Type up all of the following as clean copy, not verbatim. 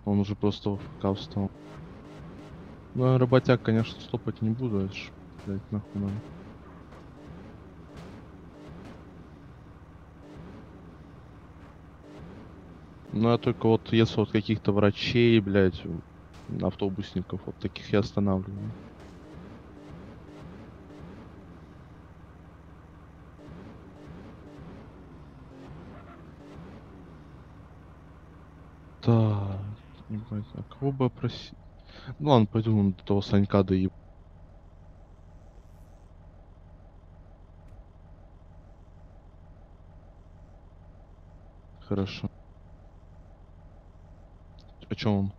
Он уже просто в ФК встал. Ну, работяг, конечно, стопать не буду, это ж, блядь, нахуй надо. Ну, я только вот, если вот каких-то врачей, блядь, автобусников, вот таких я останавливаю. Так, ебать, а кого бы опросить? Ну ладно, пойду вон до того Санька доеб. Хорошо. А чё он?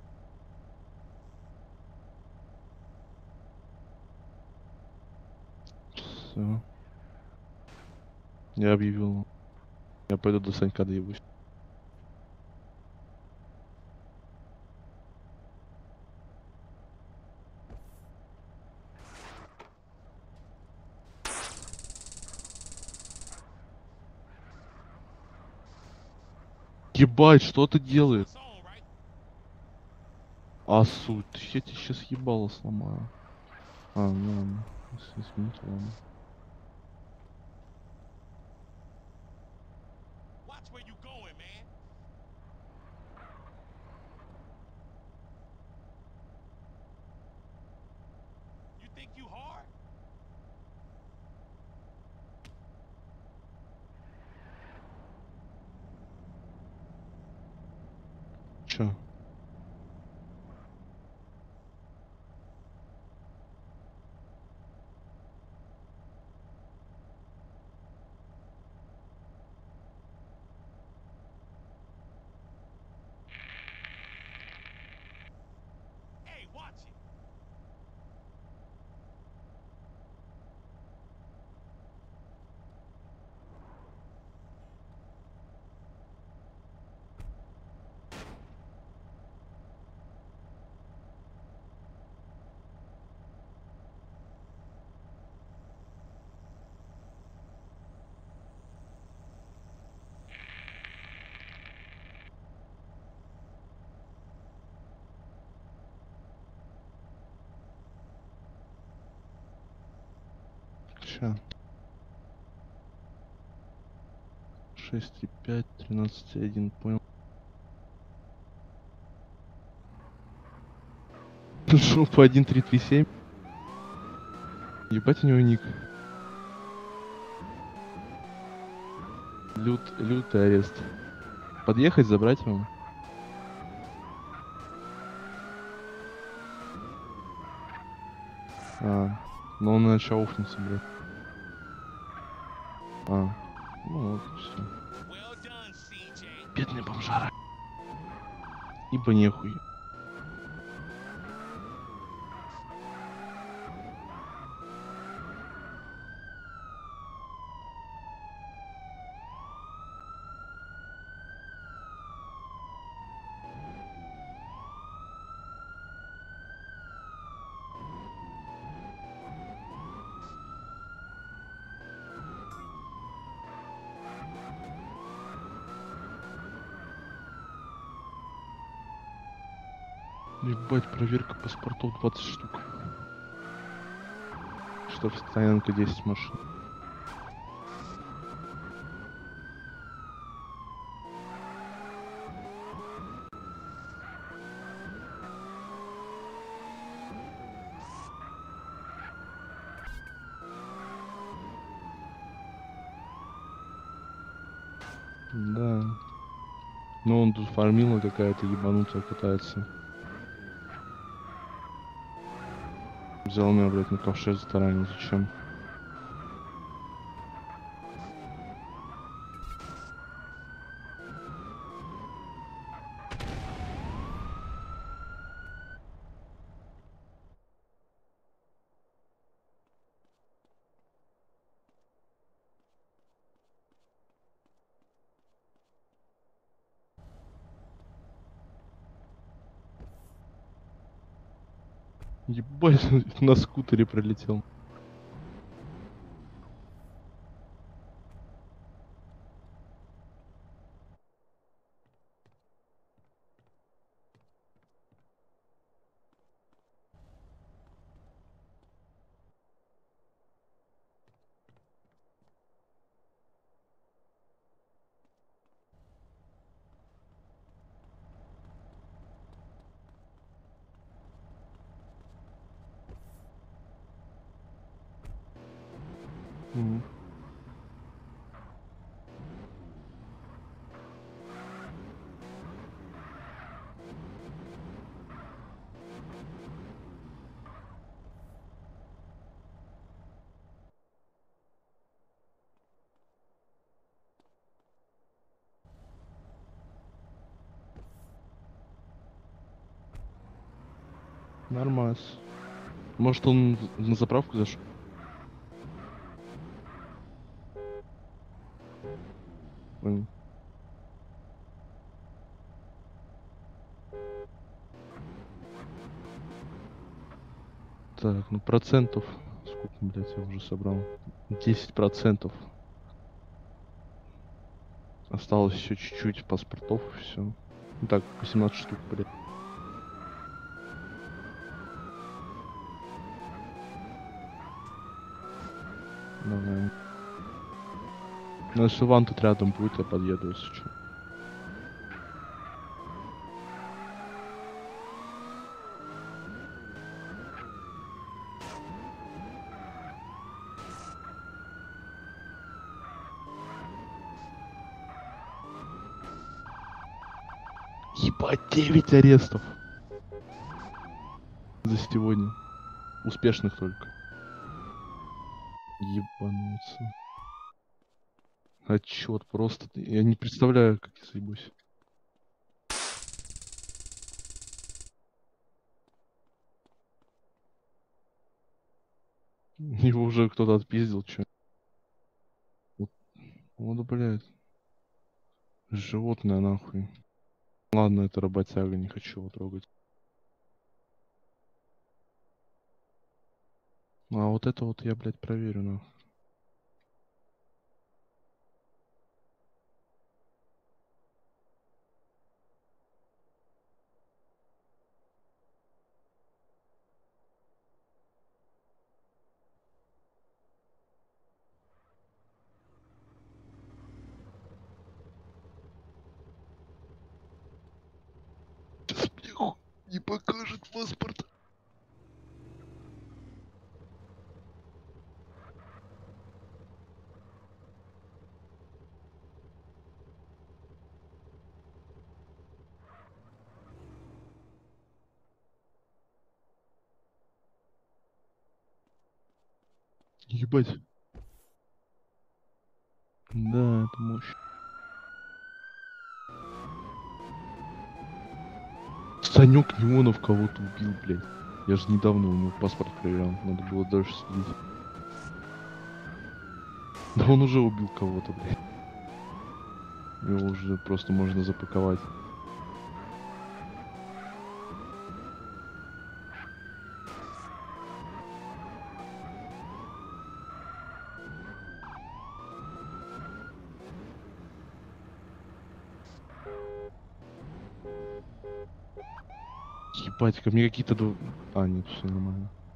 Всё. Я объявил. Я пойду до Санька доебусь. Ебать, что ты делаешь? А суть, я тебе сейчас ебало сломаю. А, ну ладно. Если извините, ладно. Чё? Ща. 6,5, 13,1, понял. Жопа 1337. Ебать у него ник. Лютый арест. Подъехать, забрать его? А, ну он иначе ауфнется, блядь. А, ну вот, все. Бедный бомжара. Ибо нехуй. Ебать, проверка паспортов 20 штук. Что в стоянка 10 машин. Да. Ну он тут фармила какая-то ебанутая катается. Взял меня, блядь, на ковше затаранил. Зачем? Ебать, на скутере пролетел. Нормас. Может, он на заправку зашел? Понял. Так, ну процентов. Сколько, блядь, я уже собрал? 10%. Осталось еще чуть-чуть паспортов и все. Ну так, 18 штук, блядь. Давай. Ну, если Ван тут рядом будет, я подъеду, если что. Ебать, 9 арестов за сегодня. Успешных только. Ебануться. Отчет просто. Я не представляю, как я заебусь. Его уже кто-то отпиздил, чё. Вот, вот, блядь. Животное нахуй. Ладно, это работяга, не хочу его трогать. А вот это вот я, блядь, проверю, нахуй. Сейчас мне не покажет паспорт. Ебать. Да, это мощь. Санек Неонов кого-то убил, блядь. Я же недавно у него паспорт проверял. Надо было дальше следить. Да он уже убил кого-то, блядь. Его уже просто можно запаковать. Ебать, ко мне какие-то... А, нет, все нормально.